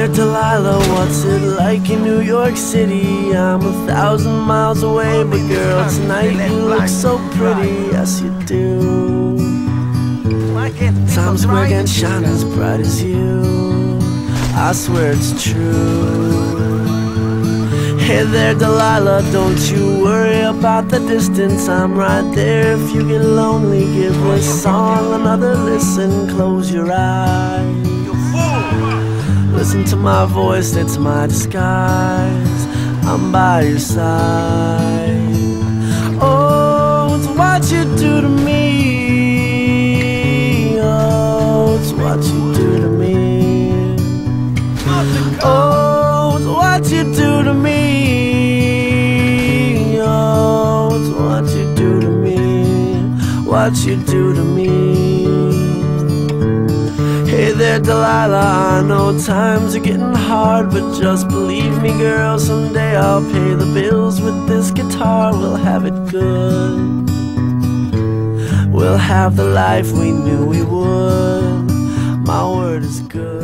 there, Delilah, what's it like in New York City? I'm 1,000 miles away, but girl, tonight you look so pretty. Yes, you do. Times Square can't shine as bright as you. I swear it's true. Hey there, Delilah, don't you worry about the distance. I'm right there if you get lonely. Give this song another listen. Close your eyes. Listen to my voice, it's my disguise. I'm by your side. Oh, it's what you do to me. Oh, it's what you do to me. Oh, it's what you do to me. Oh, it's what you do to me. What you do to me. Hey there, Delilah, I know times are getting hard, but just believe me, girl, someday I'll pay the bills with this guitar. We'll have it good. We'll have the life we knew we would. My word is good.